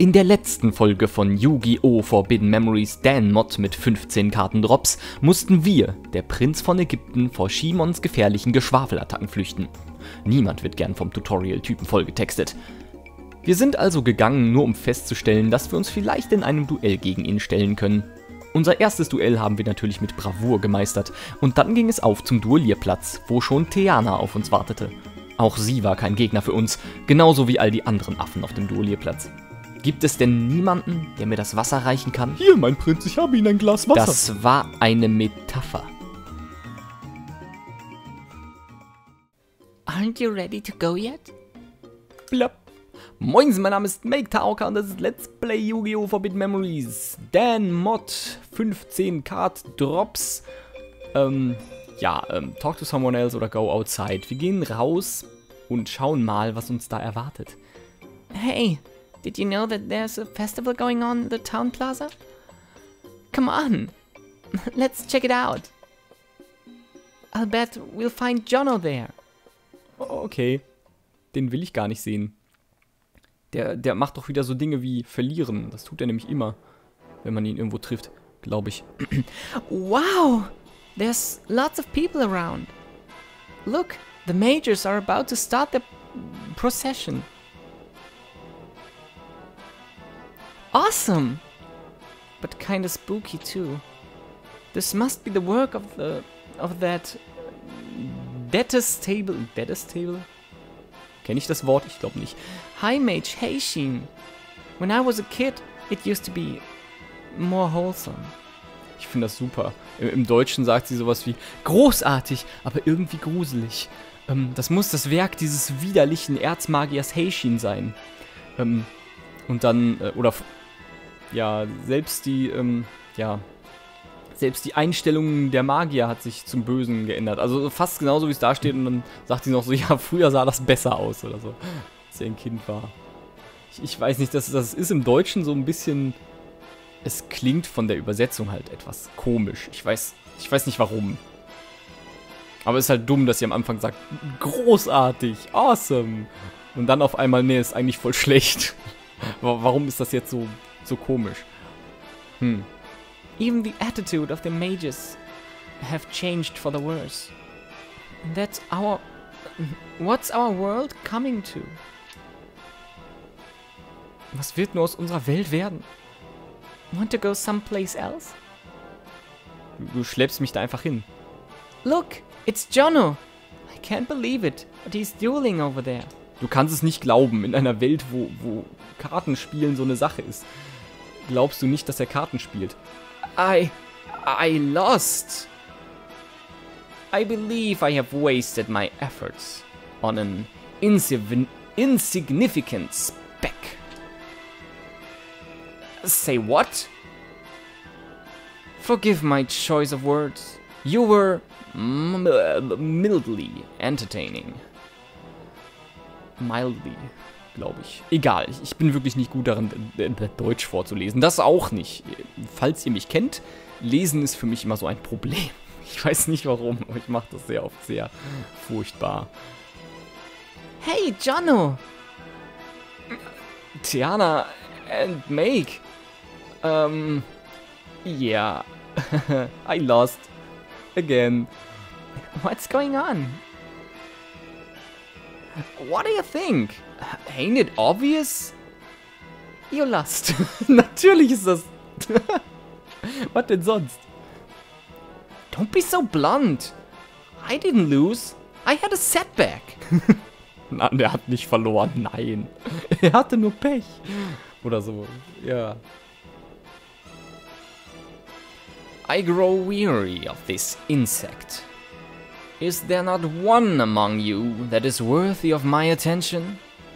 In der letzten Folge von Yu-Gi-Oh! Forbidden Memories Dan Mod mit 15 Karten Drops mussten wir, der Prinz von Ägypten, vor Shimons gefährlichen Geschwafelattacken flüchten. Niemand wird gern vom Tutorial-Typen vollgetextet. Wir sind also gegangen, nur um festzustellen, dass wir uns vielleicht in einem Duell gegen ihn stellen können. Unser erstes Duell haben wir natürlich mit Bravour gemeistert und dann ging es auf zum Duellierplatz, wo schon Theana auf uns wartete. Auch sie war kein Gegner für uns, genauso wie all die anderen Affen auf dem Duellierplatz. Gibt es denn niemanden, der mir das Wasser reichen kann? Hier, mein Prinz, ich habe Ihnen ein Glas Wasser. Das war eine Metapher. Aren't you ready to go yet? Blab. Moin, mein Name ist Make Taoka und das ist Let's Play Yu-Gi-Oh! Forbidden Memories. Dan Mod, 15 Card Drops. Talk to someone else oder go outside. Wir gehen raus und schauen mal, was uns da erwartet. Hey, did you know that there's a festival going on at the town plaza? Come on, let's check it out. I'll bet we'll find Jono there. Okay, den will ich gar nicht sehen. Der macht doch wieder so Dinge wie verlieren. Das tut er nämlich immer, wenn man ihn irgendwo trifft, glaube ich. Wow, there's lots of people around. Look, the majors are about to start their procession. Awesome! But kinda spooky too. This must be the work of that detestable. Kenne ich das Wort? Ich glaube nicht. High Mage Heishin. When I was a kid, it used to be more wholesome. Ich finde das super. Im Deutschen sagt sie sowas wie großartig, aber irgendwie gruselig. Das muss das Werk dieses widerlichen Erzmagiers Heishin sein. Und dann, selbst die Einstellung der Magier hat sich zum Bösen geändert. Also fast genauso, wie es da steht. Und dann sagt sie noch so, ja, früher sah das besser aus oder so, als er ein Kind war. Ich weiß nicht, das ist im Deutschen so ein bisschen... Es klingt von der Übersetzung halt etwas komisch. Ich weiß nicht warum. Aber es ist halt dumm, dass sie am Anfang sagt, großartig, awesome. Und dann auf einmal, nee, ist eigentlich voll schlecht. Warum ist das jetzt so komisch? Even the attitude of the mages have changed for the worse. What's our world coming to? Was wird nur aus unserer Welt werden? Want to go someplace else? Du schleppst mich da einfach hin. Look, it's Jono. I can't believe it, but he's dueling over there. Du kannst es nicht glauben, in einer Welt, wo Kartenspielen so eine Sache ist. Glaubst du nicht, dass er Karten spielt? I lost. I believe I have wasted my efforts on an insignificant speck. Say what? Forgive my choice of words. You were mildly entertaining. Mildly, glaube ich. Egal, ich bin wirklich nicht gut darin, Deutsch vorzulesen. Das auch nicht. Falls ihr mich kennt, Lesen ist für mich immer so ein Problem. Ich weiß nicht warum, aber ich mache das sehr oft sehr furchtbar. Hey, Jono! Theana and Make. Yeah. I lost. Again. What's going on? What do you think? Ain't it obvious? You lost. Natürlich ist das... Was denn sonst? Don't be so blunt. I didn't lose. I had a setback. Nein, der hat nicht verloren. Nein. Er hatte nur Pech. Oder so. Ja. I grow weary of this insect. Is there not one among you that is worthy of my attention?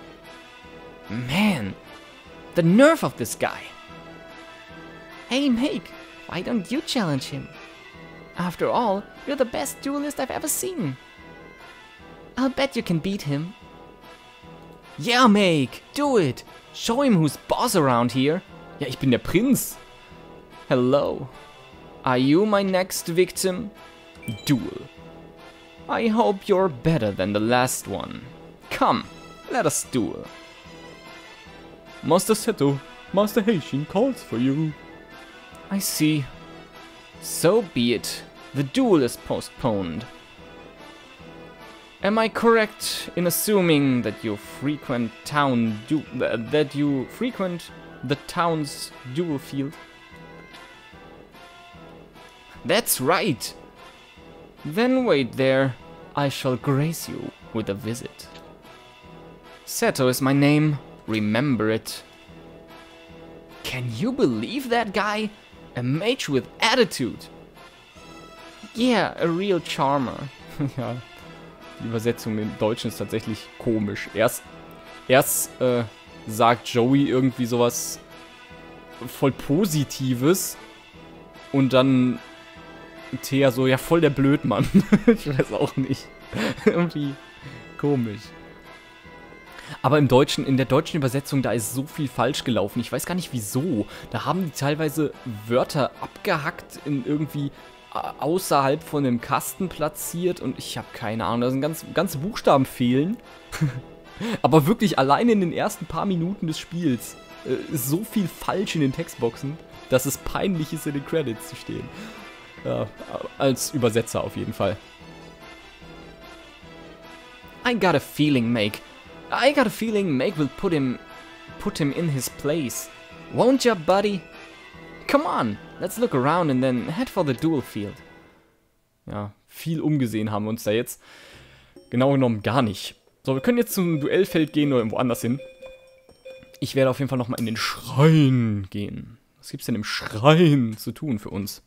Man, the nerve of this guy. Hey, Make, why don't you challenge him? After all, you're the best duelist I've ever seen. I'll bet you can beat him. Yeah, Make, do it. Show him who's boss around here. Ja, ich bin der Prinz. Hello. Are you my next victim? Duel. I hope you're better than the last one. Come, let us duel. Master Seto, Master Heishin calls for you. I see. So be it. The duel is postponed. Am I correct in assuming that you frequent the town's duel field? That's right. Then wait there. I shall grace you with a visit. Seto is my name. Remember it. Can you believe that guy? A mage with attitude. Yeah, a real charmer. Ja, die Übersetzung im Deutschen ist tatsächlich komisch. Erst sagt Joey irgendwie sowas voll Positives und dann Thea so, ja, voll der Blödmann. Ich weiß auch nicht. Irgendwie komisch. Aber in der deutschen Übersetzung, da ist so viel falsch gelaufen. Ich weiß gar nicht wieso. Da haben die teilweise Wörter abgehackt in irgendwie außerhalb von dem Kasten platziert und ich habe keine Ahnung. Da sind ganze Buchstaben fehlen. Aber wirklich allein in den ersten paar Minuten des Spiels ist so viel falsch in den Textboxen, dass es peinlich ist, in den Credits zu stehen. Ja, als Übersetzer auf jeden Fall. I got a feeling Meg will put him in his place. Won't ya, buddy? Come on, let's look around and then head for the duel field. Ja, viel umgesehen haben wir uns da jetzt. Genau genommen gar nicht. So, wir können jetzt zum Duellfeld gehen oder irgendwo anders hin. Ich werde auf jeden Fall nochmal in den Schrein gehen. Was gibt's denn im Schrein zu tun für uns?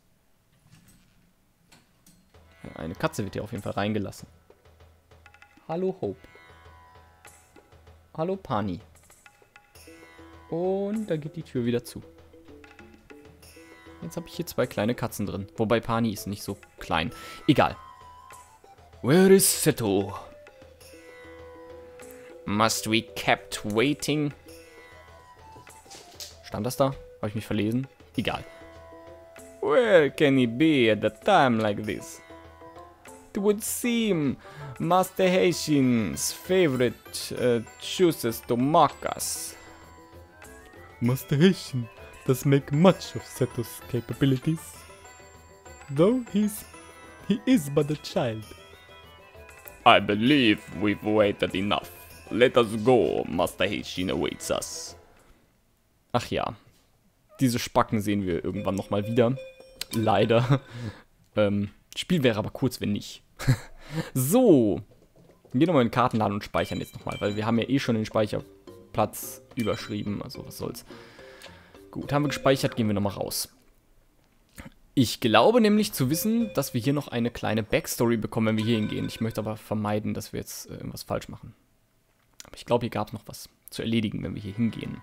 Ja, eine Katze wird hier auf jeden Fall reingelassen. Hallo Hope. Hallo Pani. Und da geht die Tür wieder zu. Jetzt habe ich hier 2 kleine Katzen drin. Wobei Pani ist nicht so klein. Egal. Where is Seto? Must we kept waiting? Stand das da? Habe ich mich verlesen? Egal. Where can he be at a time like this? It would seem Master Heishin's favorite chooses to mock us. Master Heishin does make much of Seto's capabilities, though he is but a child. I believe we've waited enough. Let us go, Master Heishin awaits us. Ach ja, diese Spacken sehen wir irgendwann nochmal wieder. Leider. Spiel wäre aber kurz, wenn nicht. So. Gehen wir nochmal in den Kartenladen und speichern jetzt nochmal, weil wir haben ja eh schon den Speicherplatz überschrieben, also was soll's. Gut, haben wir gespeichert, gehen wir nochmal raus. Ich glaube nämlich zu wissen, dass wir hier noch eine kleine Backstory bekommen, wenn wir hier hingehen. Ich möchte aber vermeiden, dass wir jetzt irgendwas falsch machen. Aber ich glaube, hier gab es noch was zu erledigen, wenn wir hier hingehen.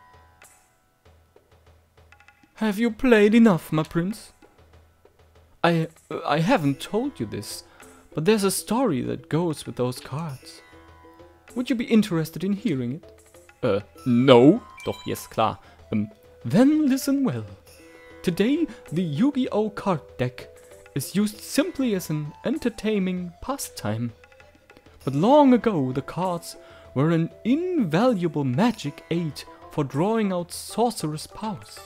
Have you played enough, my prince? I haven't told you this, but there's a story that goes with those cards. Would you be interested in hearing it? No. Doch, yes, klar. Then listen well. Today, the Yu-Gi-Oh! Card deck is used simply as an entertaining pastime. But long ago, the cards were an invaluable magic aid for drawing out sorcerous powers.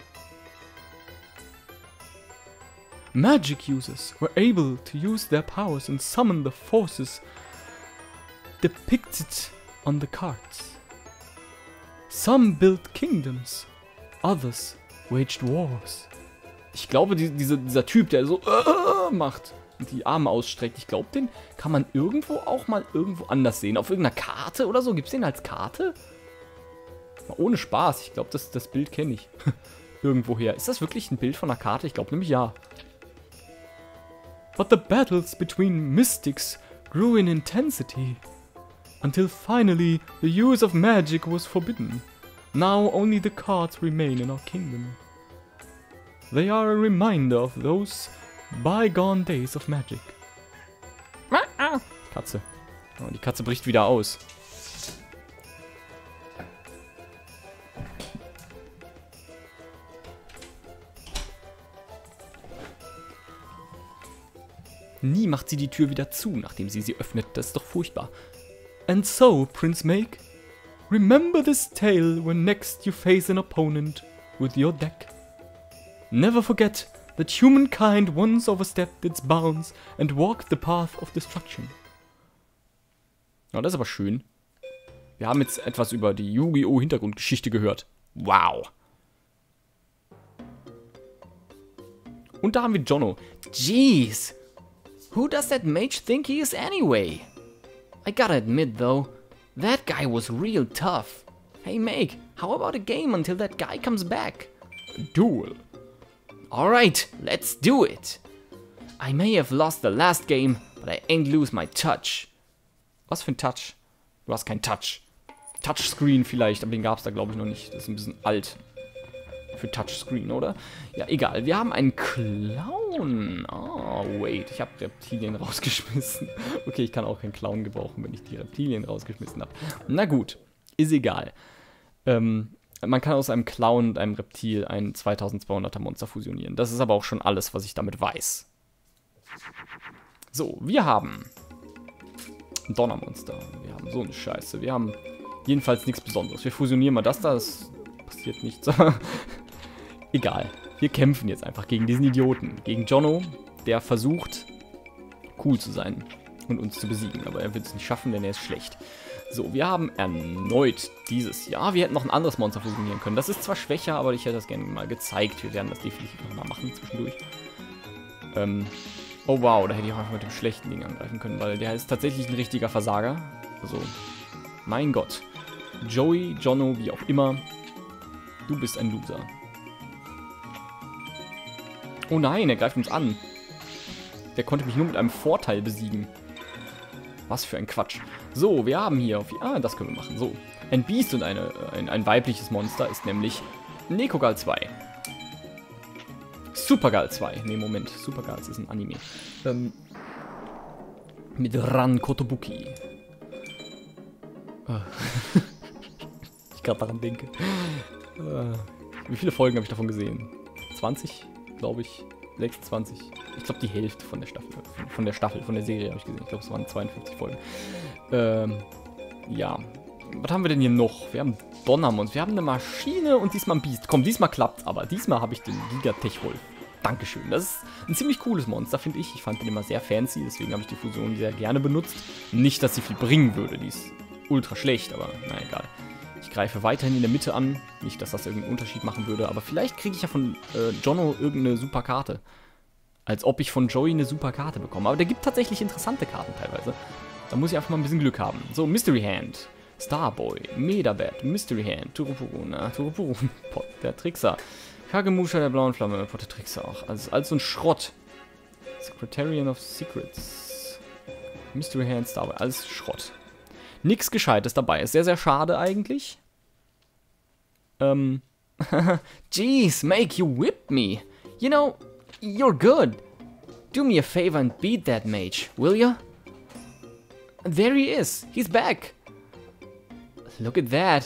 Magic users were able to use their powers and summon the forces depicted on the cards. Some built kingdoms, others waged wars. Ich glaube, dieser Typ, der so macht und die Arme ausstreckt, ich glaube, den kann man irgendwo auch mal irgendwo anders sehen. Auf irgendeiner Karte oder so. Gibt es den als Karte? Mal ohne Spaß. Ich glaube, das Bild kenne ich. Irgendwoher. Ist das wirklich ein Bild von einer Karte? Ich glaube nämlich ja. But the battles between mystics grew in intensity, until finally the use of magic was forbidden. Now only the cards remain in our kingdom. They are a reminder of those bygone days of magic. Katze. Oh, die Katze bricht wieder aus. Nie macht sie die Tür wieder zu, nachdem sie öffnet. Das ist doch furchtbar. And so, Prince Meg, remember this tale when next you face an opponent with your deck. Never forget that humankind once overstepped its bounds and walked the path of destruction. Ja, das ist aber schön. Wir haben jetzt etwas über die Yu-Gi-Oh! Hintergrundgeschichte gehört. Wow. Und da haben wir Jono. Jeez, who does that mage think he is anyway? I gotta admit though, that guy was real tough. Hey Meg, how about a game until that guy comes back? Duel. Alright, let's do it. I may have lost the last game, but I ain't lose my touch. Was für ein Touch? Du hast keinen Touch. Touchscreen vielleicht, aber den gab es da glaube ich noch nicht. Das ist ein bisschen alt. Für Touchscreen, oder? Ja, egal. Wir haben einen Clown. Oh, wait. Ich habe Reptilien rausgeschmissen. Okay, ich kann auch keinen Clown gebrauchen, wenn ich die Reptilien rausgeschmissen habe. Na gut. Ist egal. Man kann aus einem Clown und einem Reptil ein 2200er Monster fusionieren. Das ist aber auch schon alles, was ich damit weiß. So, wir haben ein Donnermonster. Wir haben so eine Scheiße. Wir haben jedenfalls nichts Besonderes. Wir fusionieren mal das da. Das passiert nichts. Egal. Wir kämpfen jetzt einfach gegen diesen Idioten. Gegen Jono, der versucht, cool zu sein und uns zu besiegen. Aber er wird es nicht schaffen, denn er ist schlecht. So, wir haben erneut dieses Jahr. Wir hätten noch ein anderes Monster fusionieren können. Das ist zwar schwächer, aber ich hätte das gerne mal gezeigt. Wir werden das definitiv nochmal machen zwischendurch. Oh wow, da hätte ich auch einfach mit dem schlechten Ding angreifen können, weil der ist tatsächlich ein richtiger Versager. Also, mein Gott. Joey, Jono, wie auch immer. Du bist ein Loser. Oh nein, er greift uns an. Der konnte mich nur mit einem Vorteil besiegen. Was für ein Quatsch. So, wir haben hier... das können wir machen. So, ein Biest und ein weibliches Monster ist nämlich Nekogal 2. Supergal 2. Ne, Moment. Supergal ist ein Anime. Mit Ran Kotobuki. Ich gerade daran denke. Wie viele Folgen habe ich davon gesehen? 20, glaube ich. 26. Ich glaube die Hälfte von der Staffel. Von der Serie habe ich gesehen. Ich glaube es waren 52 Folgen. Ja. Was haben wir denn hier noch? Wir haben Donnermonster. Wir haben eine Maschine und diesmal ein Biest. Komm, diesmal klappt's aber. Diesmal habe ich den Gigatech-Wolf. Dankeschön. Das ist ein ziemlich cooles Monster, finde ich. Ich fand den immer sehr fancy, deswegen habe ich die Fusion sehr gerne benutzt. Nicht, dass sie viel bringen würde. Die ist ultra schlecht, aber na egal. Ich greife weiterhin in der Mitte an. Nicht, dass das irgendeinen Unterschied machen würde, aber vielleicht kriege ich ja von Jono irgendeine super Karte. Als ob ich von Joey eine super Karte bekomme. Aber der gibt tatsächlich interessante Karten teilweise. Da muss ich einfach mal ein bisschen Glück haben. So, Mystery Hand, Starboy, Medabat, Mystery Hand, Turupuruna, Pot, der Trickser, Kagemusha der blauen Flamme, Pot, der Trickser auch. Also so ein Schrott. Secretarian of Secrets, Mystery Hand, Starboy, alles Schrott. Nix Gescheites dabei. Ist sehr, sehr schade eigentlich. Jeez, Make, you whipped me. You know, you're good. Do me a favor and beat that mage, will ya? There he is. He's back. Look at that.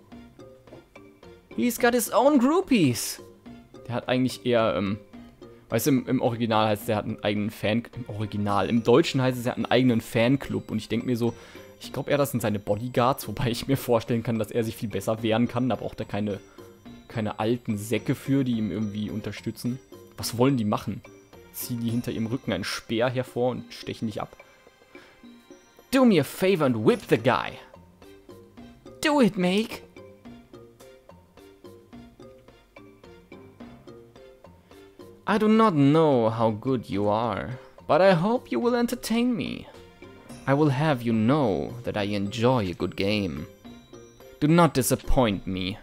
He's got his own groupies. Der hat eigentlich eher, weißt du, im Original heißt es, der hat einen eigenen im Deutschen heißt es, er hat einen eigenen Fanclub. Und ich denke mir so, ich glaube eher, das sind seine Bodyguards, wobei ich mir vorstellen kann, dass er sich viel besser wehren kann. Da braucht er keine alten Säcke für, die ihm irgendwie unterstützen. Was wollen die machen? Ziehen die hinter ihrem Rücken einen Speer hervor und stechen dich ab? Do me a favor and whip the guy. Do it, Make. I do not know how good you are, but I hope you will entertain me. I will have you know that I enjoy a good game. Do not disappoint me.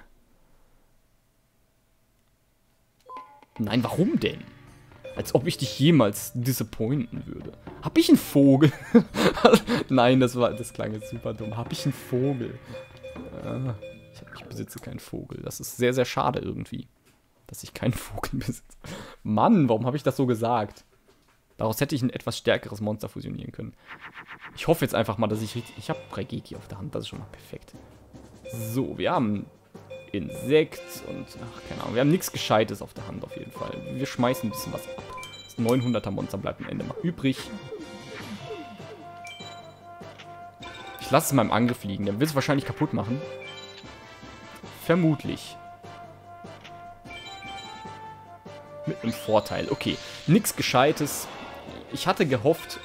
Nein, warum denn? Als ob ich dich jemals disappointen würde. Hab ich einen Vogel? Nein, das klang jetzt super dumm. Hab ich einen Vogel? Ich besitze keinen Vogel. Das ist sehr, sehr schade irgendwie, dass ich keinen Vogel besitze. Mann, warum habe ich das so gesagt? Daraus hätte ich ein etwas stärkeres Monster fusionieren können. Ich hoffe jetzt einfach mal, dass ich richtig... Ich habe Raigeki auf der Hand, das ist schon mal perfekt. So, wir haben Insekt und... Ach, keine Ahnung. Wir haben nichts Gescheites auf der Hand auf jeden Fall. Wir schmeißen ein bisschen was ab. Das 900er Monster bleibt am Ende mal übrig. Ich lasse es in meinem Angriff liegen. Der will es wahrscheinlich kaputt machen. Vermutlich. Mit einem Vorteil. Okay, nix Gescheites. Ich hatte nicht gehofft.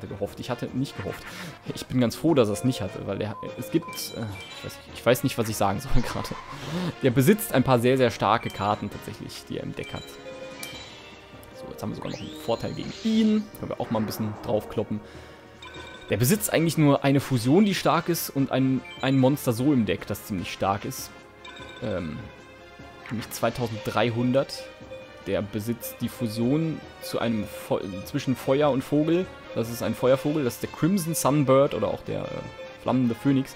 Ich bin ganz froh, dass er es nicht hatte, weil es gibt, ich weiß nicht, was ich sagen soll gerade. Der besitzt ein paar sehr, sehr starke Karten tatsächlich, die er im Deck hat. So, jetzt haben wir sogar noch einen Vorteil gegen ihn. Können wir auch mal ein bisschen draufkloppen. Der besitzt eigentlich nur eine Fusion, die stark ist, und ein Monster so im Deck, das ziemlich stark ist. Nämlich 2300. Der besitzt die Fusion zwischen Feuer und Vogel. Das ist ein Feuervogel, das ist der Crimson Sunbird oder auch der flammende Phönix.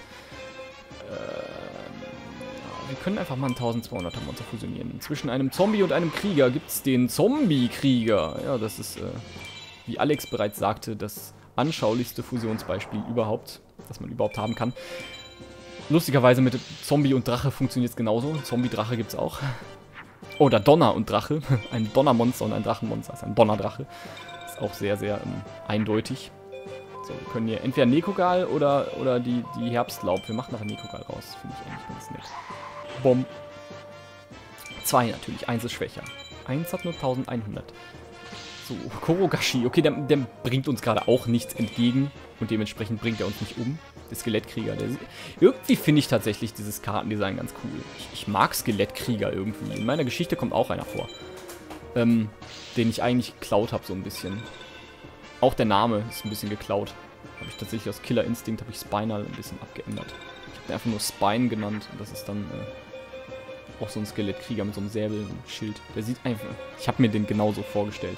Wir können einfach mal ein 1200er Monster fusionieren. Zwischen einem Zombie und einem Krieger gibt es den Zombie-Krieger. Ja, das ist, wie Alex bereits sagte, das anschaulichste Fusionsbeispiel überhaupt, das man überhaupt haben kann. Lustigerweise mit Zombie und Drache funktioniert es genauso. Zombie-Drache gibt es auch. Oder Donner und Drache. Ein Donnermonster und ein Drachenmonster. Das ist ein Donnerdrache. Ist auch sehr, sehr eindeutig. So, wir können hier entweder Nekogal oder die Herbstlaub. Wir machen nachher Nekogal raus. Finde ich eigentlich ganz nett. Bom. 2 natürlich. 1 ist schwächer. 1 hat nur 1100. So, Korogashi. Okay, der bringt uns gerade auch nichts entgegen. Und dementsprechend bringt er uns nicht um. Der Skelettkrieger. Irgendwie finde ich tatsächlich dieses Kartendesign ganz cool. Ich mag Skelettkrieger irgendwie. In meiner Geschichte kommt auch einer vor. Den ich eigentlich geklaut habe, so ein bisschen. Auch der Name ist ein bisschen geklaut. Habe ich tatsächlich aus Killer Instinct, habe ich Spinal ein bisschen abgeändert. Ich habe den einfach nur Spine genannt. Und das ist dann auch so ein Skelettkrieger mit so einem Säbel und Schild. Der sieht einfach... Ich habe mir den genauso vorgestellt.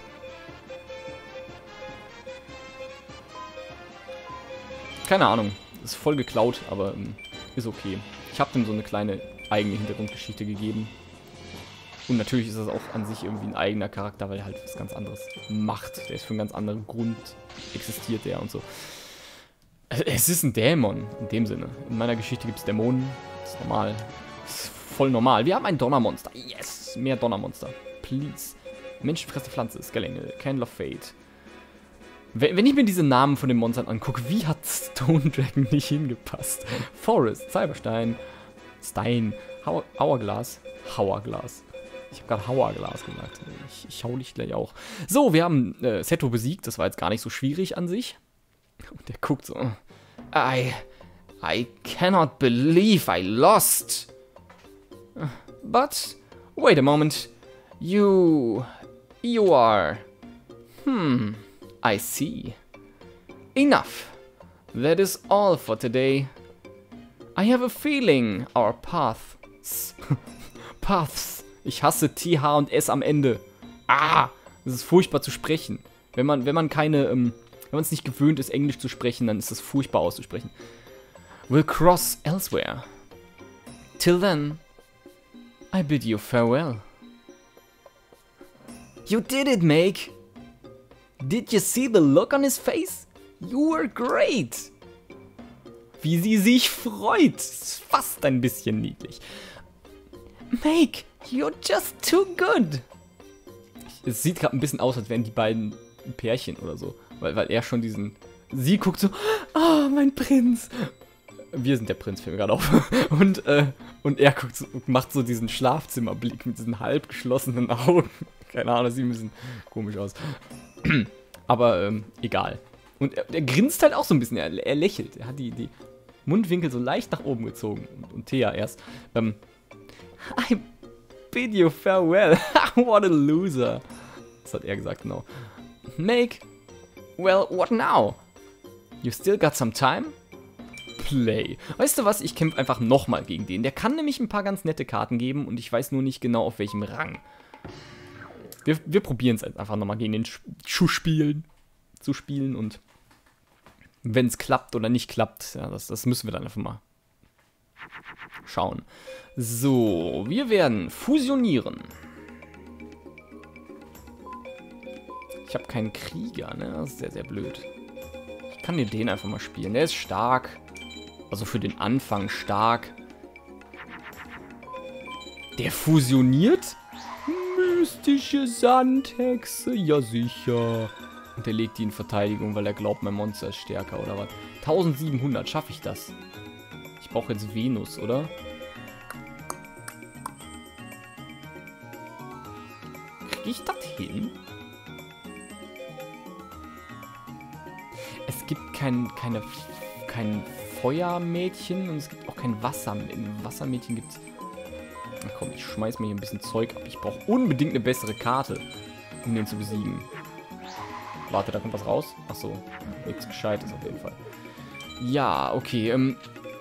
Keine Ahnung, ist voll geklaut, aber ist okay. Ich habe dem so eine kleine eigene Hintergrundgeschichte gegeben. Und natürlich ist das auch an sich irgendwie ein eigener Charakter, weil er halt was ganz anderes macht. Der ist für einen ganz anderen Grund existiert der und so. Es ist ein Dämon, in dem Sinne. In meiner Geschichte gibt es Dämonen. Das ist normal. Das ist voll normal. Wir haben ein Donnermonster. Yes! Mehr Donnermonster. Please. Menschenfressende Pflanze, Skelengel, Candle of Fate. Wenn ich mir diese Namen von den Monstern angucke, wie hat Stone Dragon nicht hingepasst? Forest, Cyberstein, Stein, Hourglass. Ich habe gerade Hourglass gesagt. Ich hau dich gleich auch. So, wir haben Seto besiegt. Das war jetzt gar nicht so schwierig an sich. Und der guckt so. I cannot believe I lost. But, wait a moment. You are... I see. Enough. That is all for today. I have a feeling our paths. Ich hasse TH und S am Ende. Das ist furchtbar zu sprechen. Wenn man es nicht gewöhnt ist, Englisch zu sprechen, dann ist es furchtbar auszusprechen. Will cross elsewhere. Till then, I bid you farewell. You did it, Meg. Did you see the look on his face? You were great. Wie sie sich freut. Ist fast ein bisschen niedlich. Meg, you're just too good. Es sieht gerade ein bisschen aus, als wären die beiden ein Pärchen oder so. Weil er schon diesen... Sie guckt so, mein Prinz. Wir sind der Prinz, fällt mir gerade auf. Und er guckt so, macht so diesen Schlafzimmerblick mit diesen halb geschlossenen Augen. Keine Ahnung, das sieht ein bisschen komisch aus. Aber egal. Und er grinst halt auch so ein bisschen. Er lächelt. Er hat die Mundwinkel so leicht nach oben gezogen. Und Thea erst. I bid you farewell. What a loser. Das hat er gesagt, genau. Meg, well, what now? You still got some time? Play. Weißt du was? Ich kämpfe einfach nochmal gegen den. Der kann nämlich ein paar ganz nette Karten geben und ich weiß nur nicht genau, auf welchem Rang. Wir probieren es einfach nochmal gegen den zu spielen und wenn es klappt oder nicht klappt, ja, das müssen wir dann einfach mal schauen. So, wir werden fusionieren. Ich habe keinen Krieger, ne? Das ist sehr, sehr blöd. Ich kann den einfach mal spielen. Der ist stark. Also für den Anfang stark. Der fusioniert? Mystische Sandhexe, ja sicher. Und er legt die in Verteidigung, weil er glaubt, mein Monster ist stärker, oder was? 1700, schaffe ich das? Ich brauche jetzt Venus, oder? Kriege ich das hin? Es gibt kein Feuermädchen und es gibt auch kein Wassermädchen gibt es. Na komm, ich schmeiß mir hier ein bisschen Zeug ab. Ich brauche unbedingt eine bessere Karte, um den zu besiegen. Warte, da kommt was raus. Achso, nichts Gescheites auf jeden Fall. Ja, okay.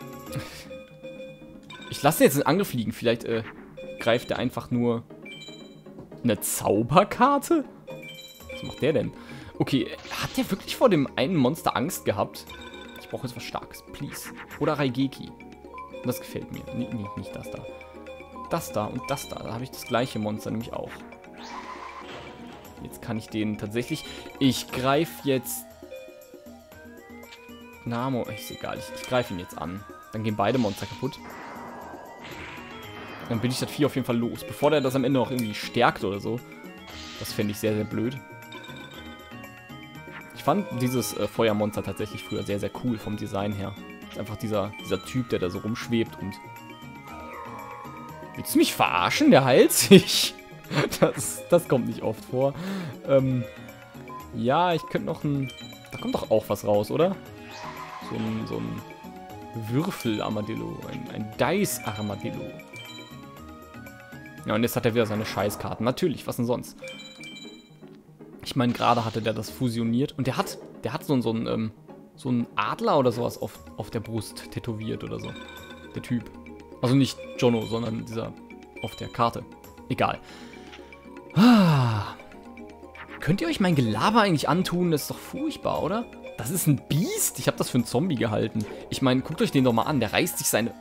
Ich lasse jetzt einen Angriff fliegen. Vielleicht greift er einfach nur eine Zauberkarte? Was macht der denn? Okay, hat der wirklich vor dem einen Monster Angst gehabt? Ich brauche jetzt was Starkes, please. Oder Raigeki. Das gefällt mir. Nee, nicht das da. Das da und das da. Da habe ich das gleiche Monster nämlich auch. Jetzt kann ich den tatsächlich... Ich greife jetzt... Namo, ist egal. Ich greife ihn jetzt an. Dann gehen beide Monster kaputt. Dann bin ich das Vieh auf jeden Fall los. Bevor der das am Ende auch irgendwie stärkt oder so. Das fände ich sehr, sehr blöd. Ich fand dieses Feuermonster tatsächlich früher sehr, sehr cool vom Design her. Ist einfach dieser Typ, der da so rumschwebt und... Willst du mich verarschen? Der heilt sich. Das kommt nicht oft vor. Ja, ich könnte noch ein... Da kommt doch auch was raus, oder? So ein Würfel-Armadillo. Ein Dice-Armadillo. Ja, und jetzt hat er wieder seine Scheißkarten. Natürlich, was denn sonst? Ich meine, gerade hatte der das fusioniert. Und der hat so einen Adler oder sowas auf der Brust tätowiert oder so. Der Typ. Also nicht Jono, sondern dieser auf der Karte. Egal. Könnt ihr euch mein Gelaber eigentlich antun? Das ist doch furchtbar, oder? Das ist ein Biest? Ich habe das für einen Zombie gehalten. Ich meine, guckt euch den doch mal an. Der reißt sich seine...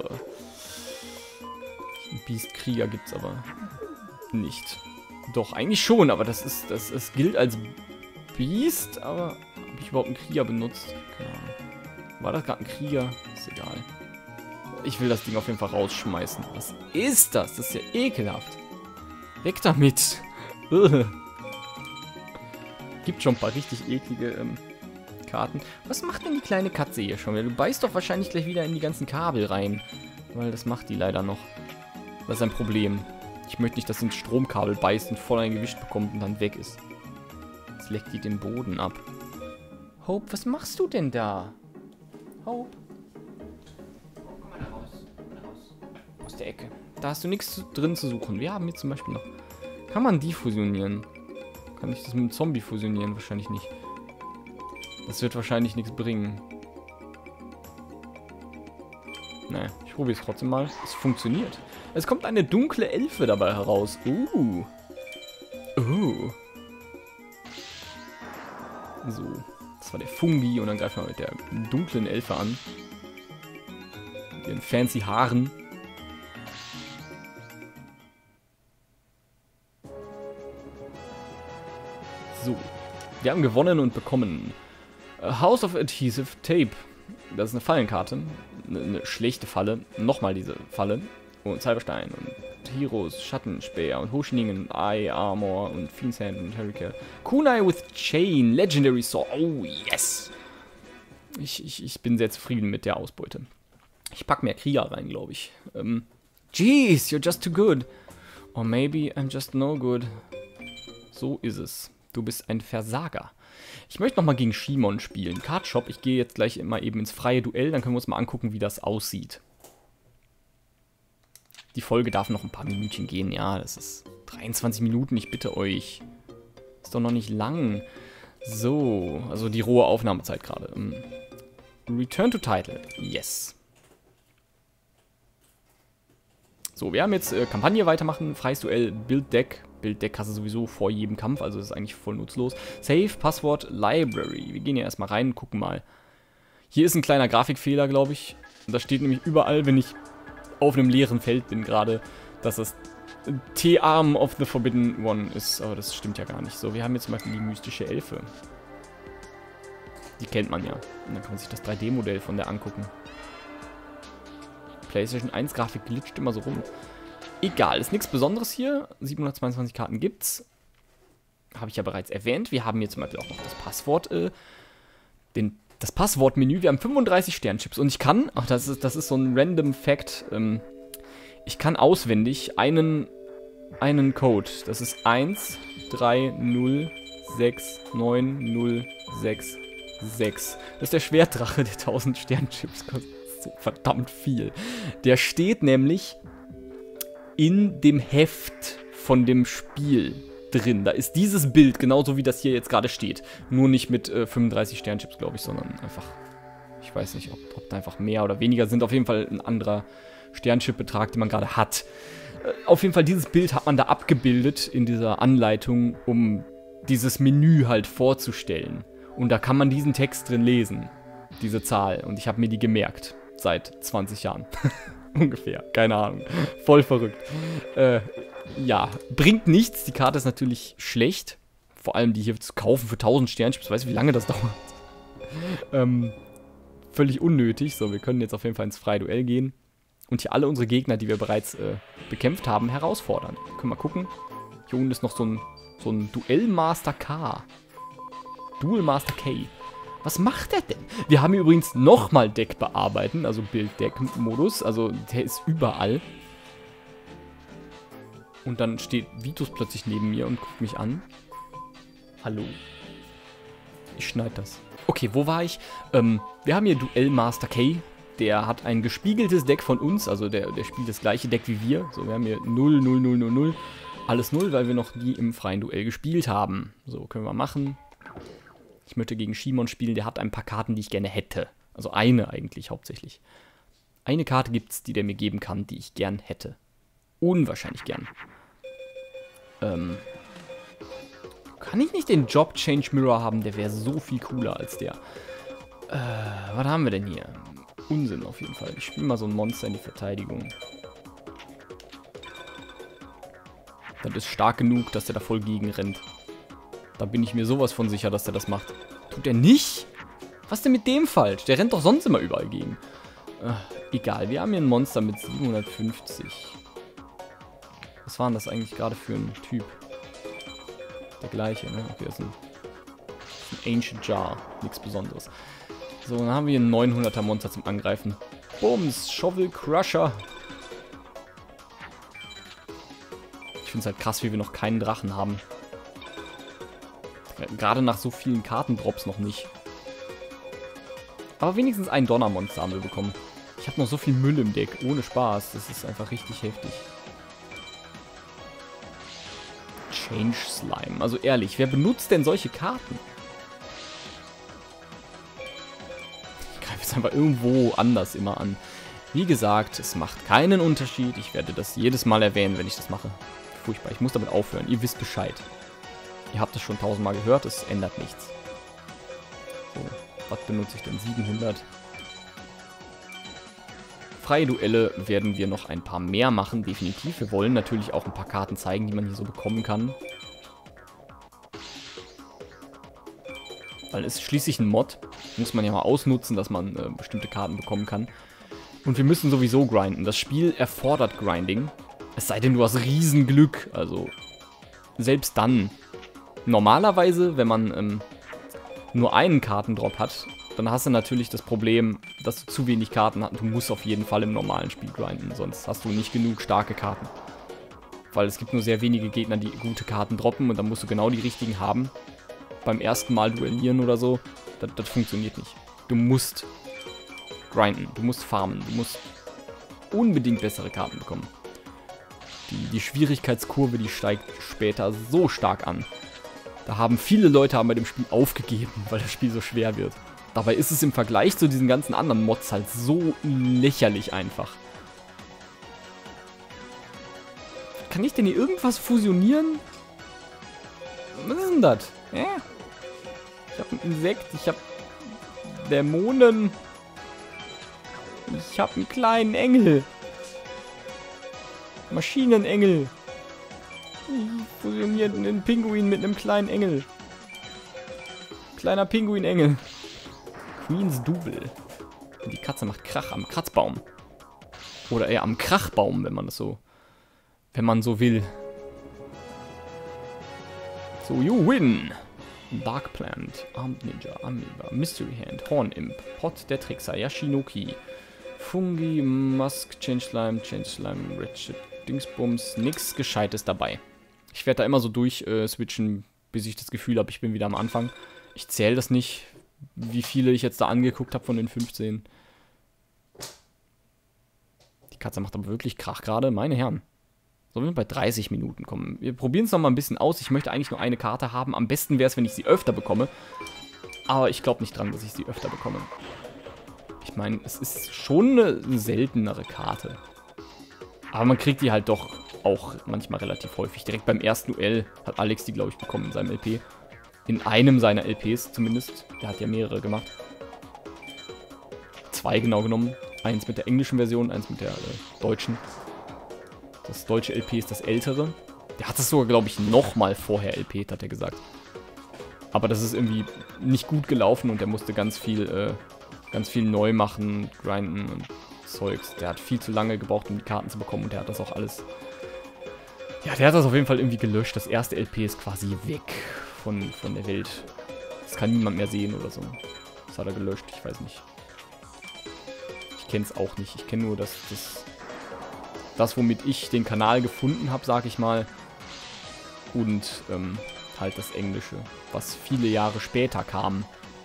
Ein Biestkrieger gibt's aber nicht. Doch, eigentlich schon, aber das gilt als Biest, aber habe ich überhaupt einen Krieger benutzt? Keine Ahnung. War das gerade ein Krieger? Ist egal. Ich will das Ding auf jeden Fall rausschmeißen. Was ist das? Das ist ja ekelhaft. Weg damit. Gibt schon ein paar richtig eklige Karten. Was macht denn die kleine Katze hier schon wieder? Du beißt doch wahrscheinlich gleich wieder in die ganzen Kabel rein. Weil das macht die leider noch. Das ist ein Problem. Ich möchte nicht, dass sie ein Stromkabel beißt und voll ein Gewicht bekommt und dann weg ist. Jetzt leckt die den Boden ab. Hope, was machst du denn da? Hope? Komm mal da raus. Aus der Ecke. Da hast du nichts drin zu suchen. Wir haben hier zum Beispiel noch... Kann man die fusionieren? Kann ich das mit einem Zombie fusionieren? Wahrscheinlich nicht. Das wird wahrscheinlich nichts bringen. Naja, ich probiere es trotzdem mal. Es funktioniert. Es kommt eine dunkle Elfe dabei heraus. So, das war der Fungi und dann greifen wir mit der dunklen Elfe an. Mit ihren fancy Haaren. So, wir haben gewonnen und bekommen House of Adhesive Tape. Das ist eine Fallenkarte. Eine schlechte Falle. Nochmal diese Falle. Und Cyberstein und Heroes, Schattenspeer und Hoshiningen, Eye, Armor und Fiend's Hand und Hurricane. Kunai with Chain, Legendary Sword. Oh, yes! Ich bin sehr zufrieden mit der Ausbeute. Ich pack mehr Krieger rein, glaube ich. Jeez, you're just too good. Or maybe I'm just no good. So ist es. Du bist ein Versager. Ich möchte nochmal gegen Shimon spielen. Cardshop, ich gehe jetzt gleich mal eben ins freie Duell, dann können wir uns mal angucken, wie das aussieht. Die Folge darf noch ein paar Minütchen gehen, ja, das ist 23 Minuten, ich bitte euch. Ist doch noch nicht lang. So, also die rohe Aufnahmezeit gerade. Return to Title, yes. So, wir haben jetzt Kampagne weitermachen, freies Duell, Build Deck. Build Deck hast du sowieso vor jedem Kampf, also das ist eigentlich voll nutzlos. Save, Passwort, Library. Wir gehen hier erstmal rein und gucken mal. Hier ist ein kleiner Grafikfehler, glaube ich. Und da steht nämlich überall, wenn ich auf einem leeren Feld bin gerade, dass das T-Arm of the Forbidden One ist. Aber das stimmt ja gar nicht. So, wir haben jetzt zum Beispiel die mystische Elfe. Die kennt man ja. Und dann kann man sich das 3D-Modell von der angucken. PlayStation 1 Grafik glitscht immer so rum. Egal, ist nichts Besonderes hier. 722 Karten gibt's. Habe ich ja bereits erwähnt. Wir haben hier zum Beispiel auch noch das Passwort, das Passwortmenü. Wir haben 35 Sternchips und ich kann, ach, das ist so ein random Fact, ich kann auswendig einen einen Code. Das ist 13069066. Das ist der Schwertdrache, der 1000 Sternchips kostet. So verdammt viel. Der steht nämlich in dem Heft von dem Spiel drin. Da ist dieses Bild, genauso wie das hier jetzt gerade steht. Nur nicht mit 35 Sternchips, glaube ich, sondern einfach, ich weiß nicht, ob da einfach mehr oder weniger sind. Auf jeden Fall ein anderer Sternchip-Betrag, den man gerade hat. Auf jeden Fall, dieses Bild hat man da abgebildet in dieser Anleitung, um dieses Menü halt vorzustellen. Und da kann man diesen Text drin lesen, diese Zahl. Und ich habe mir die gemerkt, seit 20 Jahren. Ungefähr, keine Ahnung. Voll verrückt. Ja, bringt nichts. Die Karte ist natürlich schlecht. Vor allem die hier zu kaufen für 1000 Sternchips. Weißt du, wie lange das dauert? Völlig unnötig. So, wir können jetzt auf jeden Fall ins freie Duell gehen. Und hier alle unsere Gegner, die wir bereits bekämpft haben, herausfordern. Können wir mal gucken. Hier unten ist noch so ein Duellmaster K. Duel Master K. Was macht der denn? Wir haben hier übrigens nochmal Deck bearbeiten, also Bild-Deck-Modus. Also der ist überall. Und dann steht Vitus plötzlich neben mir und guckt mich an. Hallo. Ich schneide das. Okay, wo war ich? Wir haben hier Duell Master K. Der hat ein gespiegeltes Deck von uns. Also der spielt das gleiche Deck wie wir. So, wir haben hier 0, 0, 0, 0, 0. Alles 0, weil wir noch nie im freien Duell gespielt haben. So, können wir machen. Ich möchte gegen Shimon spielen, der hat ein paar Karten, die ich gerne hätte. Also eine eigentlich hauptsächlich. Eine Karte gibt es, die der mir geben kann, die ich gern hätte. Unwahrscheinlich gern. Kann ich nicht den Job Change Mirror haben? Der wäre so viel cooler als der. Was haben wir denn hier? Unsinn auf jeden Fall. Ich spiele mal so ein Monster in die Verteidigung. Das ist stark genug, dass der da voll gegen rennt. Da bin ich mir sowas von sicher, dass der das macht. Tut er nicht? Was ist denn mit dem falsch? Der rennt doch sonst immer überall gegen. Egal, wir haben hier ein Monster mit 750. Was war denn das eigentlich gerade für ein Typ? Der gleiche, ne? Okay, das ist ein Ancient Jar. Nichts Besonderes. So, dann haben wir hier ein 900er Monster zum Angreifen. Bums, Shovel Crusher. Ich finde es halt krass, wie wir noch keinen Drachen haben. Gerade nach so vielen Kartendrops noch nicht. Aber wenigstens ein Donnermonster haben wir bekommen. Ich habe noch so viel Müll im Deck. Ohne Spaß. Das ist einfach richtig heftig. Change Slime. Also ehrlich, wer benutzt denn solche Karten? Ich greife jetzt einfach irgendwo anders immer an. Wie gesagt, es macht keinen Unterschied. Ich werde das jedes Mal erwähnen, wenn ich das mache. Furchtbar. Ich muss damit aufhören. Ihr wisst Bescheid. Ihr habt es schon 1000-mal gehört, es ändert nichts. So, was benutze ich denn? 700. Freie Duelle werden wir noch ein paar mehr machen, definitiv. Wir wollen natürlich auch ein paar Karten zeigen, die man hier so bekommen kann. Weil es ist schließlich ein Mod. Muss man ja mal ausnutzen, dass man bestimmte Karten bekommen kann. Und wir müssen sowieso grinden. Das Spiel erfordert Grinding. Es sei denn, du hast Riesenglück. Also, selbst dann. Normalerweise, wenn man nur einen Kartendrop hat, dann hast du natürlich das Problem, dass du zu wenig Karten hast. Du musst auf jeden Fall im normalen Spiel grinden, sonst hast du nicht genug starke Karten. Weil es gibt nur sehr wenige Gegner, die gute Karten droppen und dann musst du genau die richtigen haben. Beim ersten Mal duellieren oder so, das funktioniert nicht. Du musst grinden, du musst farmen, du musst unbedingt bessere Karten bekommen. Die Schwierigkeitskurve, die steigt später so stark an. Da haben viele Leute bei dem Spiel aufgegeben, weil das Spiel so schwer wird. Dabei ist es im Vergleich zu diesen ganzen anderen Mods halt so lächerlich einfach. Kann ich denn hier irgendwas fusionieren? Was ist denn das? Ich habe ein Insekt, ich habe Dämonen. Ich habe einen kleinen Engel. Maschinenengel. Ich fusioniert einen Pinguin mit einem kleinen Engel. Kleiner Pinguinengel. Queen's Double. Die Katze macht Krach am Kratzbaum. Oder eher am Krachbaum, wenn man so will. So, you win. Dark Plant, Armed Ninja, Amoeba, Mystery Hand, Horn Imp, Pot der Trickser, Yashinoki, Fungi, Musk, Change Slime, Wretched Dingsbums, nix Gescheites dabei. Ich werde da immer so durch switchen, bis ich das Gefühl habe, ich bin wieder am Anfang. Ich zähle das nicht, wie viele ich jetzt da angeguckt habe von den 15. Die Katze macht aber wirklich Krach gerade, meine Herren. Sollen wir bei 30 Minuten kommen? Wir probieren es nochmal ein bisschen aus. Ich möchte eigentlich nur eine Karte haben. Am besten wäre es, wenn ich sie öfter bekomme. Aber ich glaube nicht dran, dass ich sie öfter bekomme. Ich meine, es ist schon eine seltenere Karte. Aber man kriegt die halt doch auch manchmal relativ häufig. Direkt beim ersten Duell hat Alex die, glaube ich, bekommen in seinem LP. In einem seiner LPs zumindest. Der hat ja mehrere gemacht. 2 genau genommen. Eins mit der englischen Version, eins mit der deutschen. Das deutsche LP ist das ältere. Der hat es sogar, glaube ich, nochmal vorher LP, hat er gesagt. Aber das ist irgendwie nicht gut gelaufen und er musste ganz viel neu machen, grinden und Zeugs. Der hat viel zu lange gebraucht, um die Karten zu bekommen und der hat das auch alles... Ja, der hat das auf jeden Fall irgendwie gelöscht. Das erste LP ist quasi weg von der Welt. Das kann niemand mehr sehen oder so. Das hat er gelöscht, ich weiß nicht. Ich kenne es auch nicht. Ich kenne nur das, womit ich den Kanal gefunden habe, sag ich mal. Und halt das Englische, was viele Jahre später kam.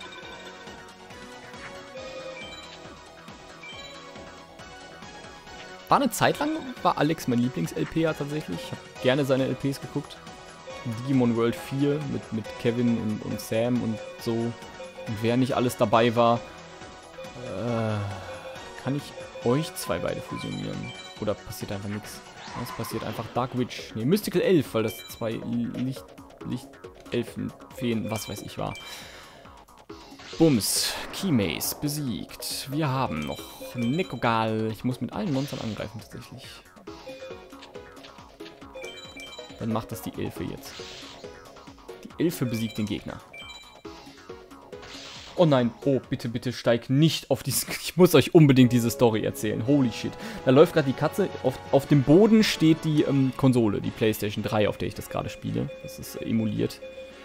War eine Zeit lang, war Alex mein Lieblings-LP ja tatsächlich. Ich habe gerne seine LPs geguckt. Digimon World 4 mit Kevin und Sam und so. Und wer nicht alles dabei war, kann ich euch 2 beide fusionieren? Oder passiert einfach nichts? Es passiert einfach Dark Witch. Ne, Mystical Elf, weil das 2 Lichtelfen, Feen, was weiß ich war. Bums. Keymaze besiegt. Wir haben noch Nekogal. Ich muss mit allen Monstern angreifen tatsächlich. Dann macht das die Elfe jetzt. Die Elfe besiegt den Gegner. Oh nein, oh, bitte, bitte steig nicht auf diesen... Ich muss euch unbedingt diese Story erzählen. Holy shit. Da läuft gerade die Katze. Auf dem Boden steht die Konsole, die PlayStation 3, auf der ich das gerade spiele. Das ist emuliert.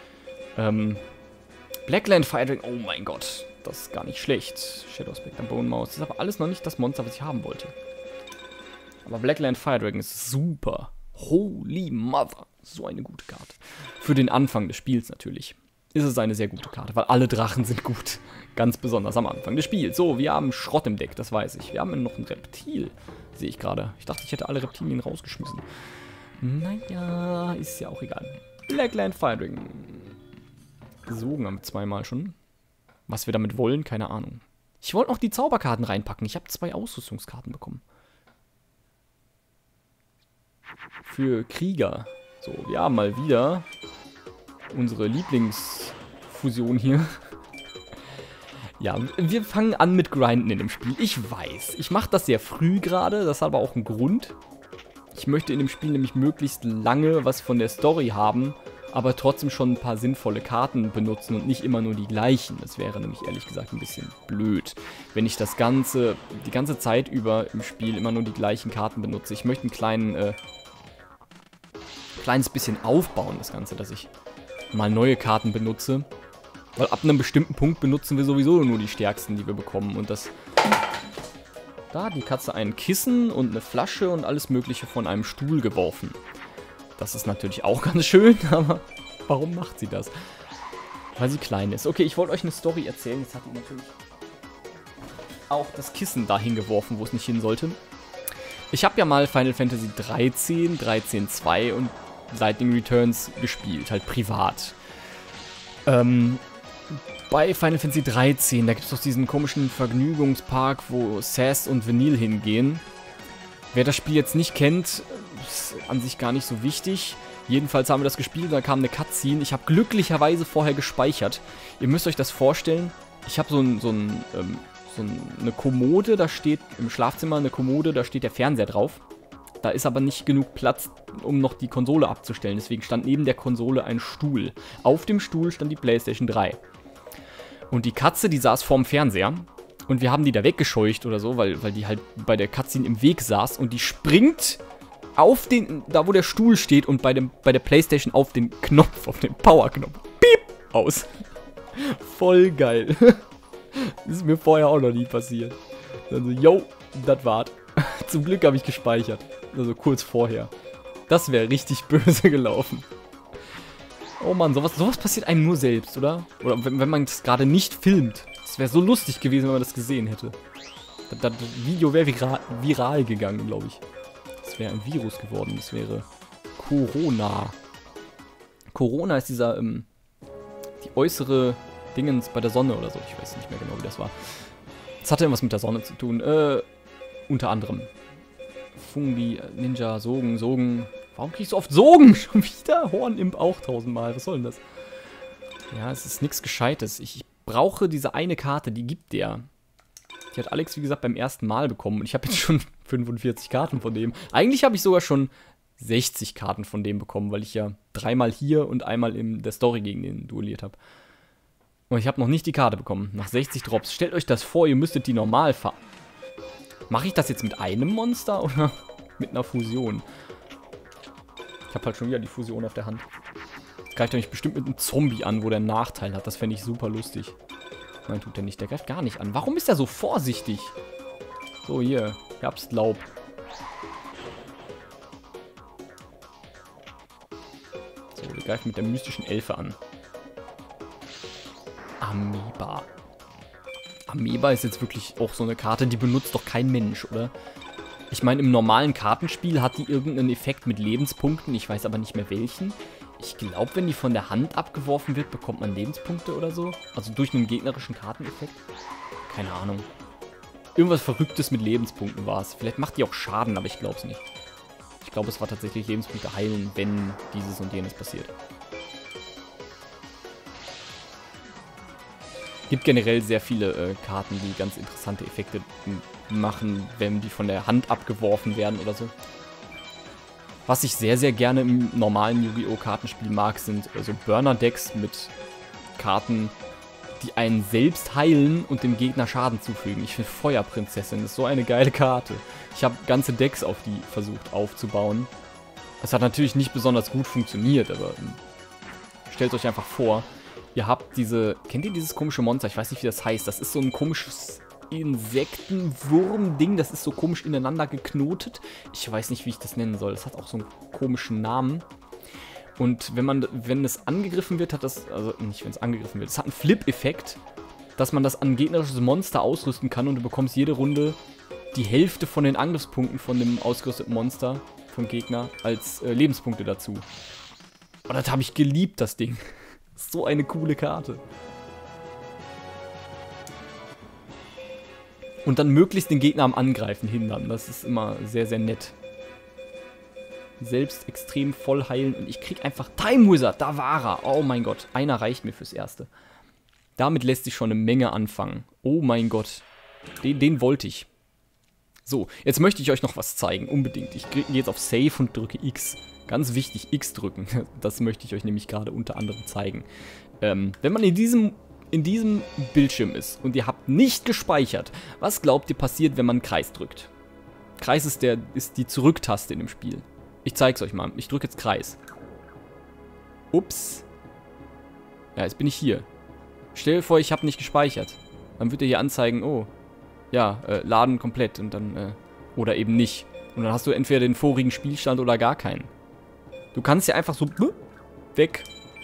Blackland Fire Dragon, oh mein Gott. Das ist gar nicht schlecht. Shadow Spectre, Bone Mouse. Das ist aber alles noch nicht das Monster, was ich haben wollte. Aber Blackland Fire Dragon ist super. Holy Mother. So eine gute Karte. Für den Anfang des Spiels natürlich. Ist es eine sehr gute Karte, weil alle Drachen sind gut. Ganz besonders am Anfang des Spiels. So, wir haben Schrott im Deck, das weiß ich. Wir haben noch ein Reptil, sehe ich gerade. Ich dachte, ich hätte alle Reptilien rausgeschmissen. Naja, ist ja auch egal. Blackland Fire Dragon. Gesogen haben wir 2-mal schon. Was wir damit wollen, keine Ahnung. Ich wollte noch die Zauberkarten reinpacken. Ich habe 2 Ausrüstungskarten bekommen. Für Krieger. So, wir haben mal wieder... unsere Lieblingsfusion hier. Ja, wir fangen an mit Grinden in dem Spiel. Ich weiß, ich mache das sehr früh gerade, das hat aber auch einen Grund. Ich möchte in dem Spiel nämlich möglichst lange was von der Story haben, aber trotzdem schon ein paar sinnvolle Karten benutzen und nicht immer nur die gleichen. Das wäre nämlich ehrlich gesagt ein bisschen blöd, wenn ich die ganze Zeit über im Spiel immer nur die gleichen Karten benutze. Ich möchte ein kleines bisschen aufbauen, das Ganze, dass ich mal neue Karten benutze. Weil ab einem bestimmten Punkt benutzen wir sowieso nur die stärksten, die wir bekommen. Und das... Da hat die Katze ein Kissen und eine Flasche und alles mögliche von einem Stuhl geworfen. Das ist natürlich auch ganz schön, aber warum macht sie das? Weil sie klein ist. Okay, ich wollte euch eine Story erzählen. Jetzt hat die natürlich auch das Kissen dahin geworfen, wo es nicht hin sollte. Ich habe ja mal Final Fantasy 13, 13.2 und Lightning Returns gespielt, halt privat. Bei Final Fantasy 13, da gibt es doch diesen komischen Vergnügungspark, wo Sass und Vanille hingehen. Wer das Spiel jetzt nicht kennt, ist an sich gar nicht so wichtig. Jedenfalls haben wir das gespielt, da kam eine Cutscene. Ich habe glücklicherweise vorher gespeichert. Ihr müsst euch das vorstellen. Ich habe so eine Kommode, da steht im Schlafzimmer eine Kommode, da steht der Fernseher drauf. Da ist aber nicht genug Platz, um noch die Konsole abzustellen. Deswegen stand neben der Konsole ein Stuhl. Auf dem Stuhl stand die PlayStation 3. Und die Katze, die saß vorm Fernseher. Und wir haben die da weggescheucht oder so, weil die halt bei der Cutscene im Weg saß. Und die springt auf da wo der Stuhl steht und bei der PlayStation auf den Knopf, auf den Power-Knopf. Piep! Aus. Voll geil. Das ist mir vorher auch noch nie passiert. Dann so, yo, das war's. Zum Glück habe ich gespeichert. Also kurz vorher. Das wäre richtig böse gelaufen. Oh Mann, sowas passiert einem nur selbst, oder? Oder wenn man es gerade nicht filmt. Es wäre so lustig gewesen, wenn man das gesehen hätte. Das Video wäre viral gegangen, glaube ich. Das wäre ein Virus geworden. Das wäre Corona. Corona ist dieser, die äußere Dingens bei der Sonne oder so. Ich weiß nicht mehr genau, wie das war. Das hatte irgendwas mit der Sonne zu tun. Unter anderem. Fungi, Ninja, Sogen. Warum krieg ich so oft Sogen? Schon wieder? Hornimp auch 1000-mal. Was soll denn das? Ja, es ist nichts Gescheites. Ich brauche diese eine Karte, die gibt der. Die hat Alex, wie gesagt, beim ersten Mal bekommen. Und ich habe jetzt schon 45 Karten von dem. Eigentlich habe ich sogar schon 60 Karten von dem bekommen, weil ich ja 3-mal hier und einmal in der Story gegen den duelliert habe. Und ich habe noch nicht die Karte bekommen. Nach 60 Drops. Stellt euch das vor, ihr müsstet die normal fahren. Mache ich das jetzt mit einem Monster oder mit einer Fusion? Ich habe halt schon wieder die Fusion auf der Hand. Das greift er mich bestimmt mit einem Zombie an, wo der einen Nachteil hat. Das fände ich super lustig. Nein, tut er nicht. Der greift gar nicht an. Warum ist er so vorsichtig? So, hier. Herbstlaub. So, der greift mit der mystischen Elfe an. Amoeba. Amoeba ist jetzt wirklich auch so eine Karte, die benutzt doch kein Mensch, oder? Ich meine, im normalen Kartenspiel hat die irgendeinen Effekt mit Lebenspunkten. Ich weiß aber nicht mehr welchen. Ich glaube, wenn die von der Hand abgeworfen wird, bekommt man Lebenspunkte oder so. Also durch einen gegnerischen Karteneffekt. Keine Ahnung. Irgendwas Verrücktes mit Lebenspunkten war es. Vielleicht macht die auch Schaden, aber ich glaube es nicht. Ich glaube, es war tatsächlich Lebenspunkte heilen, wenn dieses und jenes passiert. Gibt generell sehr viele Karten, die ganz interessante Effekte machen, wenn die von der Hand abgeworfen werden oder so. Was ich sehr, sehr gerne im normalen Yu-Gi-Oh! Kartenspiel mag, sind so Burner-Decks mit Karten, die einen selbst heilen und dem Gegner Schaden zufügen. Ich finde Feuerprinzessin ist so eine geile Karte. Ich habe ganze Decks auf die versucht aufzubauen. Das hat natürlich nicht besonders gut funktioniert, aber stellt euch einfach vor, ihr habt diese... Kennt ihr dieses komische Monster? Ich weiß nicht, wie das heißt. Das ist so ein komisches Insektenwurm-Ding. Das ist so komisch ineinander geknotet. Ich weiß nicht, wie ich das nennen soll. Das hat auch so einen komischen Namen. Und wenn es angegriffen wird, hat das... Also nicht, wenn es angegriffen wird. Es hat einen Flip-Effekt, dass man das an ein gegnerisches Monster ausrüsten kann. Und du bekommst jede Runde die Hälfte von den Angriffspunkten von dem ausgerüsteten Monster vom Gegner als Lebenspunkte dazu. Und das habe ich geliebt, das Ding. So eine coole Karte. Und dann möglichst den Gegner am Angreifen hindern. Das ist immer sehr, sehr nett. Selbst extrem voll heilen. Und ich krieg einfach Time Wizard. Da war er. Oh mein Gott. Einer reicht mir fürs Erste. Damit lässt sich schon eine Menge anfangen. Oh mein Gott. Den wollte ich. So, jetzt möchte ich euch noch was zeigen. Unbedingt. Ich gehe jetzt auf Save und drücke X. Ganz wichtig, X drücken. Das möchte ich euch nämlich gerade unter anderem zeigen. Wenn man in diesem Bildschirm ist und ihr habt nicht gespeichert, was glaubt ihr passiert, wenn man Kreis drückt? Kreis ist die Zurücktaste in dem Spiel. Ich zeig's euch mal. Ich drücke jetzt Kreis. Ups. Ja, jetzt bin ich hier. Stell dir vor, ich habe nicht gespeichert. Dann wird er hier anzeigen, oh, ja, laden komplett und dann, oder eben nicht. Und dann hast du entweder den vorigen Spielstand oder gar keinen. Du kannst ja einfach so weg.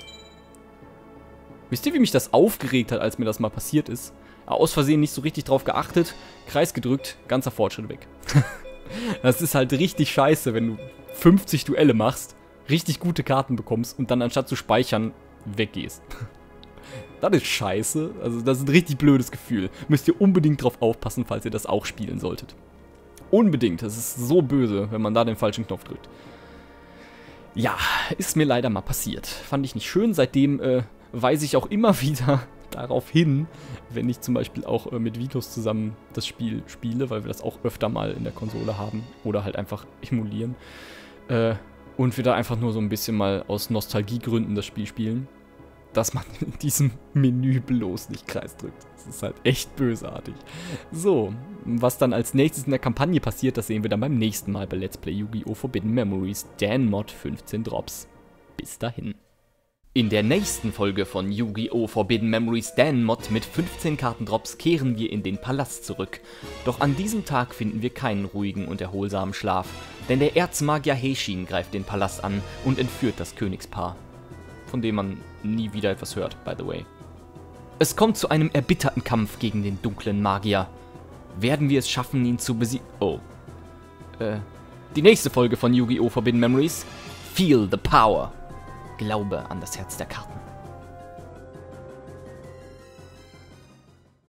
Wisst ihr, wie mich das aufgeregt hat, als mir das mal passiert ist? Aus Versehen nicht so richtig drauf geachtet, Kreis gedrückt, ganzer Fortschritt weg. Das ist halt richtig scheiße, wenn du 50 Duelle machst, richtig gute Karten bekommst und dann anstatt zu speichern, weggehst. Das ist scheiße, also das ist ein richtig blödes Gefühl. Müsst ihr unbedingt drauf aufpassen, falls ihr das auch spielen solltet. Unbedingt, das ist so böse, wenn man da den falschen Knopf drückt. Ja, ist mir leider mal passiert. Fand ich nicht schön. Seitdem weise ich auch immer wieder darauf hin, wenn ich zum Beispiel auch mit Vitus zusammen das Spiel spiele, weil wir das auch öfter mal in der Konsole haben oder halt einfach emulieren. Und wir da einfach nur so ein bisschen mal aus Nostalgiegründen das Spiel spielen, dass man in diesem Menü bloß nicht Kreis drückt. Das ist halt echt bösartig. So, was dann als nächstes in der Kampagne passiert, das sehen wir dann beim nächsten Mal bei Let's Play Yu-Gi-Oh! Forbidden Memories, Dan Mod 15 Drops. Bis dahin. In der nächsten Folge von Yu-Gi-Oh! Forbidden Memories Dan Mod mit 15 Kartendrops kehren wir in den Palast zurück. Doch an diesem Tag finden wir keinen ruhigen und erholsamen Schlaf, denn der Erzmagier Heishin greift den Palast an und entführt das Königspaar. Von dem man nie wieder etwas hört, by the way. Es kommt zu einem erbitterten Kampf gegen den dunklen Magier. Werden wir es schaffen, ihn zu besiegen? Oh. Die nächste Folge von Yu-Gi-Oh! Forbidden Memories. Feel the Power. Glaube an das Herz der Karten.